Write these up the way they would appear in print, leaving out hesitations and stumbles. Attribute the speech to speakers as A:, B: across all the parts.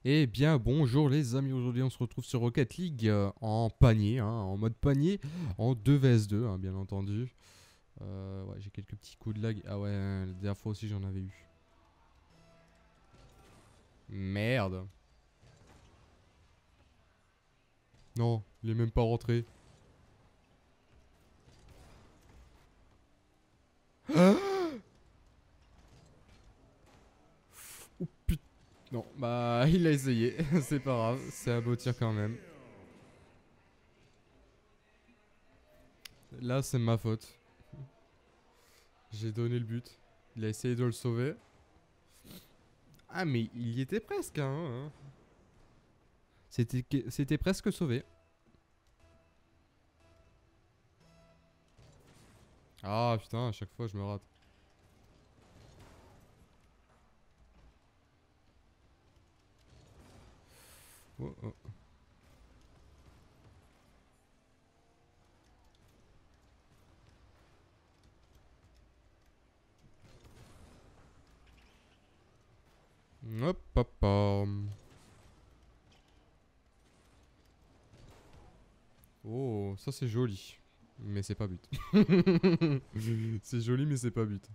A: Eh bien bonjour les amis, aujourd'hui on se retrouve sur Rocket League en panier, en mode panier, en 2 vs 2 bien entendu. Ouais, j'ai quelques petits coups de lag, ah ouais, la dernière fois aussi j'en avais eu. Merde. Non, il est même pas rentré. Oh putain. Non, bah il a essayé, c'est pas grave, c'est un beau tir quand même. Là c'est ma faute. J'ai donné le but. Il a essayé de le sauver. Ah mais il y était presque hein. C'était presque sauvé. Ah putain, à chaque fois je me rate. Oh, oh. Hop, hop, hop. Oh, ça c'est joli. Mais c'est pas but. C'est joli, mais c'est pas but.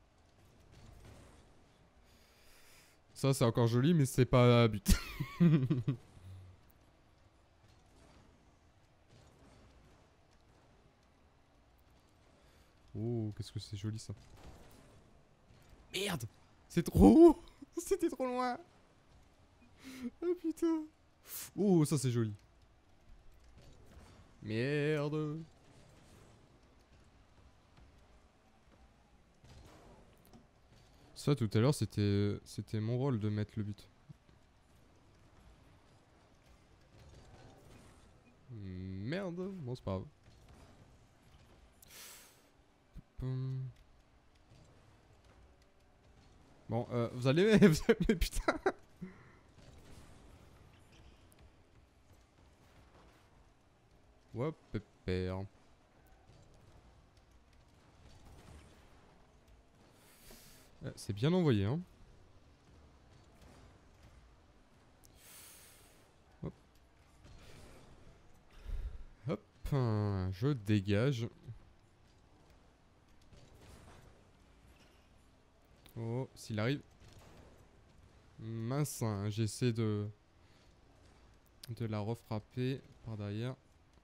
A: Ça c'est encore joli, mais c'est pas but. Oh, qu'est-ce que c'est joli ça. Merde. C'est trop haut. C'était trop loin. Oh putain. Oh, ça c'est joli. Merde. Ça tout à l'heure c'était mon rôle de mettre le but. Merde. Bon, c'est pas grave. Bon, vous allez... Mais putain. Hop, pépère. C'est bien envoyé, hein. Hop. Hop. Je dégage. Oh, s'il arrive. Mince, hein, j'essaie de la refrapper par derrière.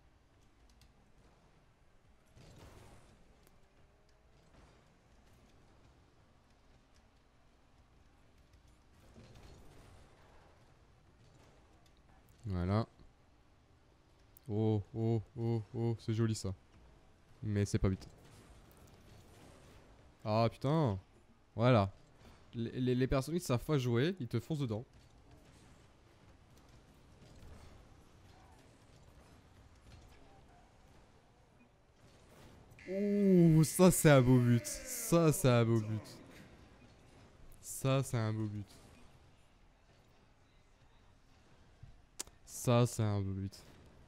A: Voilà. Oh, oh, oh, oh, c'est joli ça. Mais c'est pas but. Ah putain. Voilà. Les personnes qui savent pas jouer, ils te foncent dedans. Ouh, ça c'est un beau but. Ça c'est un beau but. Ça c'est un beau but. Ça c'est un beau but.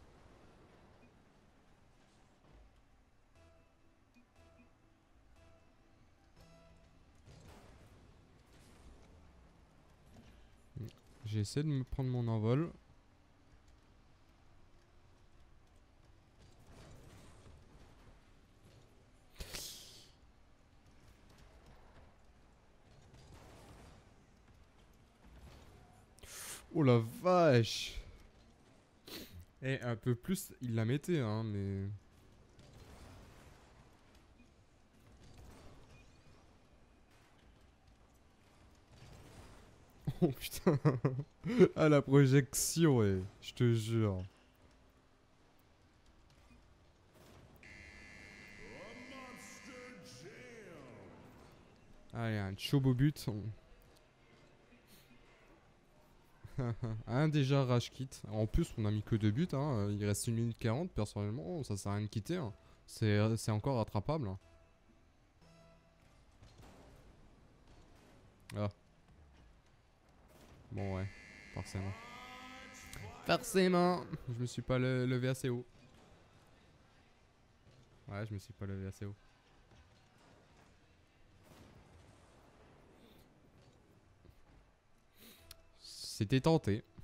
A: J'essaie de me prendre mon envol. Oh la vache. Et un peu plus, il la mettait, hein, mais... Oh putain. Ah la projection, ouais. Je te jure. Allez, un chaud beau but. Un déjà rage kit. En plus, on a mis que 2 buts. Hein. Il reste 1 minute 40. Personnellement, ça sert à rien de quitter. Hein. C'est encore rattrapable. Hein. Ah. Bon, ouais. Forcément. Forcément. Je me suis pas levé assez haut. Ouais, je me suis pas levé assez haut. C'était tenté.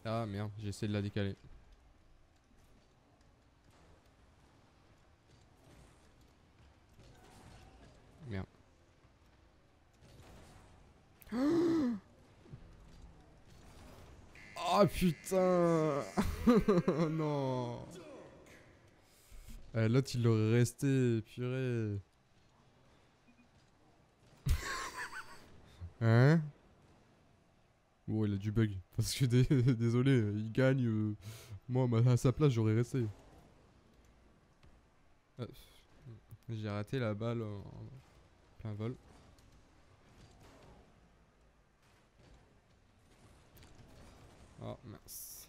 A: Ah merde, j'ai essayé de la décaler. Merde. Oh putain. Non. L'autre il l'aurait resté, purée. Hein? Oh, il a du bug. Parce que désolé, il gagne. Moi, à sa place, j'aurais resté. Ah, j'ai raté la balle en plein vol. Oh mince.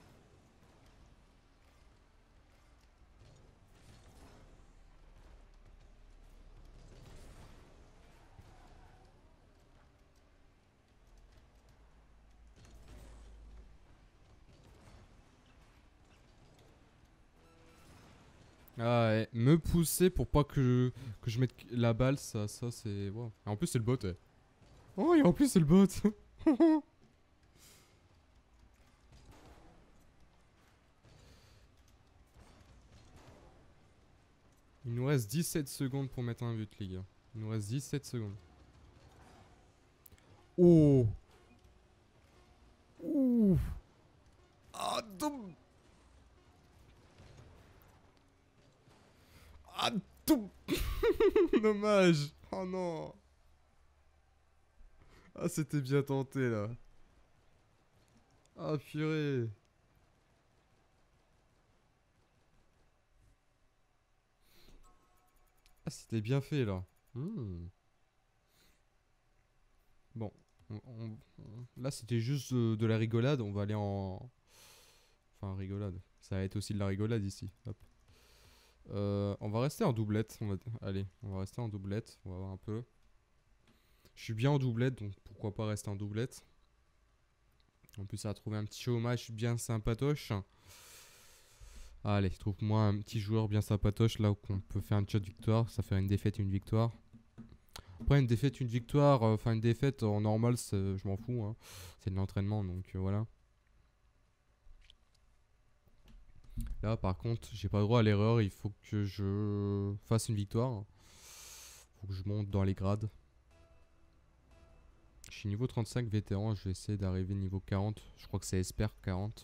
A: Ah ouais, me pousser pour pas que je mette la balle, ça c'est... Wow. Et en plus c'est le bot, ouais. Oh, et en plus c'est le bot. Il nous reste 17 secondes pour mettre un but, les gars. Il nous reste 17 secondes. Oh. Ouh. Ah, ah, dommage. Oh non. Ah, c'était bien tenté, là. Ah, purée. Ah, c'était bien fait, là. Hmm. Bon. Là, c'était juste de la rigolade. On va aller en... Enfin, rigolade. Ça va être aussi de la rigolade, ici. Hop. On va rester en doublette. Allez, on va rester en doublette. On va voir un peu. Je suis bien en doublette, donc pourquoi pas rester en doublette. En plus, ça va trouver un petit showmatch bien sympatoche. Allez, trouve-moi un petit joueur bien sympatoche là où on peut faire un chat de victoire. Ça fait une défaite et une victoire. Après, une défaite, une victoire. Enfin, une défaite en normal, je m'en fous. Hein. C'est de l'entraînement, donc voilà. Là, par contre, j'ai pas le droit à l'erreur. Il faut que je fasse une victoire. Faut que je monte dans les grades. Je suis niveau 35 vétéran. Je vais essayer d'arriver niveau 40. Je crois que c'est Esper 40.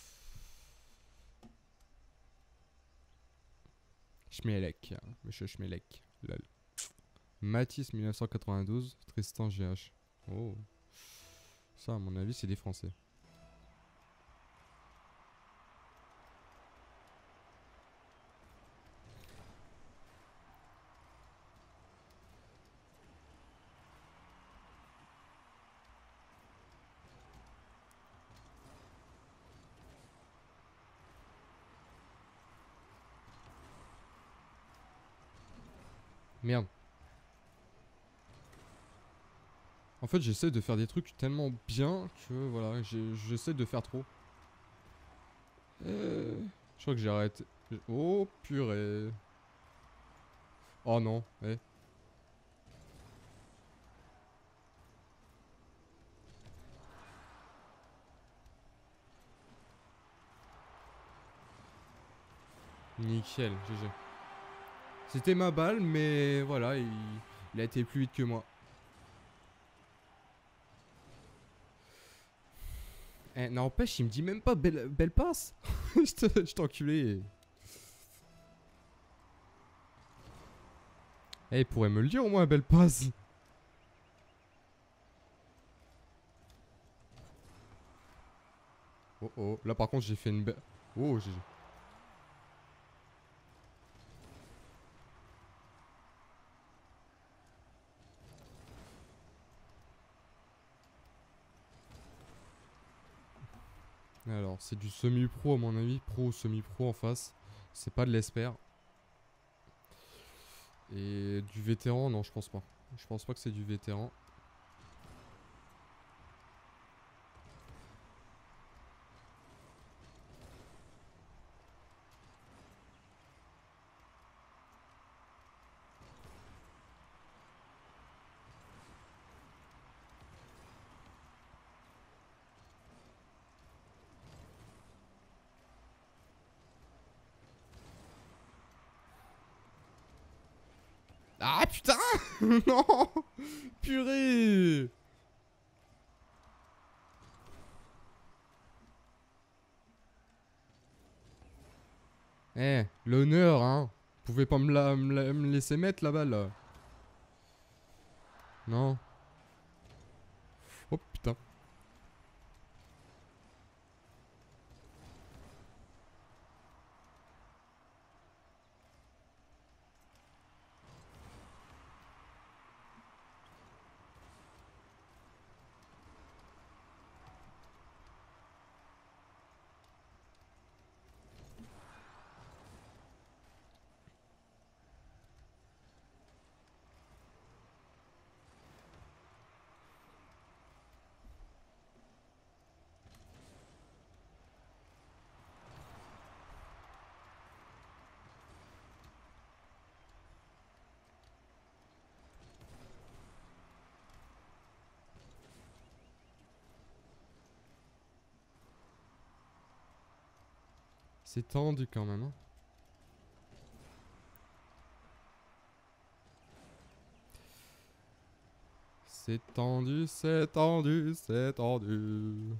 A: Schmelek, monsieur Schmelek. Lol. Matisse 1992, Tristan GH. Oh. Ça, à mon avis, c'est des Français. Merde. En fait, j'essaie de faire des trucs tellement bien que voilà, j'essaie de faire trop. Je crois que j'ai arrêté. Oh purée. Oh non, eh. Nickel, GG. C'était ma balle, mais voilà, il a été plus vite que moi. Eh, n'empêche, il me dit même pas belle passe. Je t'ai enculé. Eh, il pourrait me le dire au moins, belle passe. Oh oh, là par contre j'ai fait une belle... Oh, GG. Alors, c'est du semi-pro à mon avis, pro ou semi-pro en face. C'est pas de l'espère. Et du vétéran, non, je pense pas. Je pense pas que c'est du vétéran. putain. Non. Purée. Eh, l'honneur, hein. Vous pouvez pas me laisser mettre la balle. Non. Oh putain. C'est tendu quand même, hein. C'est tendu, c'est tendu, c'est tendu.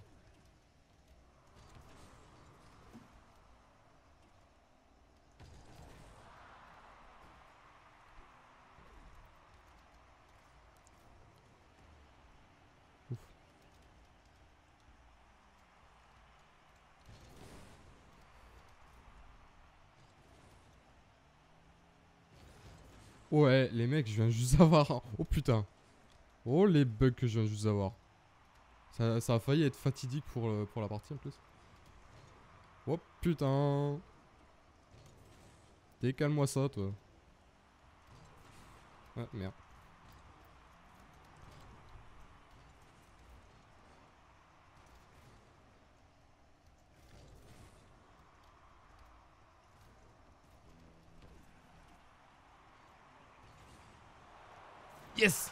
A: Ouf. Ouais, les mecs, je viens juste avoir... Oh putain. Oh les bugs que je viens juste d'avoir. Ça a failli être fatidique pour la partie en plus. Oh putain. Décale-moi ça, toi. Ah, merde. Yes.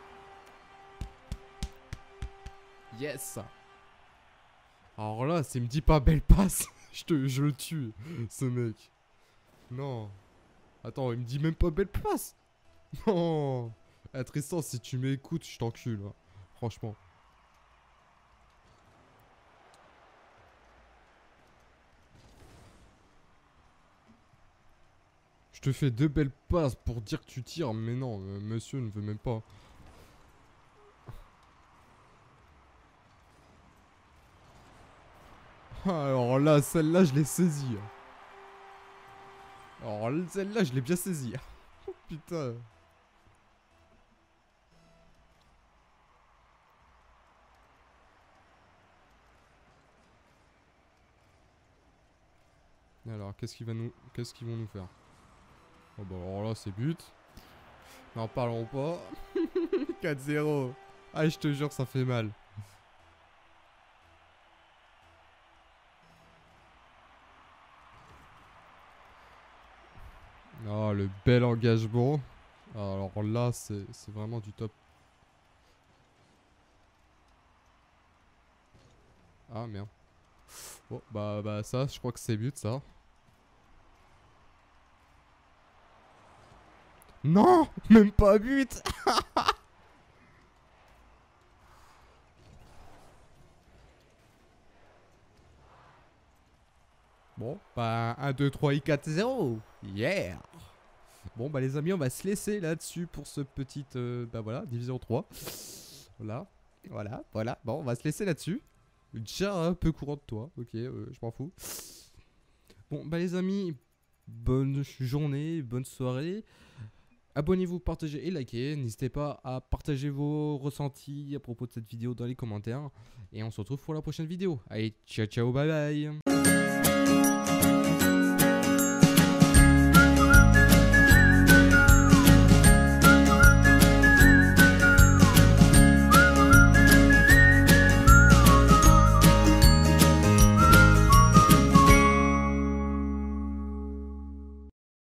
A: Yes. Alors là, s'il me dit pas belle passe, je le tue, ce mec. Non. Attends, il me dit même pas belle passe. Non. Eh, Tristan, si tu m'écoutes, je t'encule, hein. Franchement. Je te fais 2 belles passes pour dire que tu tires, mais non, monsieur ne veut même pas. Alors là, celle-là, je l'ai saisie. Alors celle-là, je l'ai bien saisie. Oh putain. Alors, qu'est-ce qu'ils vont nous faire? Oh bah alors là, c'est but. N'en parlons pas. 4-0. Ah, je te jure, ça fait mal. Ah, le bel engagement. Alors là, c'est vraiment du top. Ah, merde. Bon, bah ça, je crois que c'est but, ça. Non, même pas but. Bon, bah 1, 2, 3 et 4, 0. Yeah. Bon, bah les amis, on va se laisser là-dessus pour ce petit, bah voilà, Division 3. Voilà, voilà. Bon, on va se laisser là-dessus. Déjà un peu courant de toi, ok, je m'en fous. Bon, bah les amis, bonne journée, bonne soirée. Abonnez-vous, partagez et likez. N'hésitez pas à partager vos ressentis à propos de cette vidéo dans les commentaires. Et on se retrouve pour la prochaine vidéo. Allez, ciao, ciao, bye bye.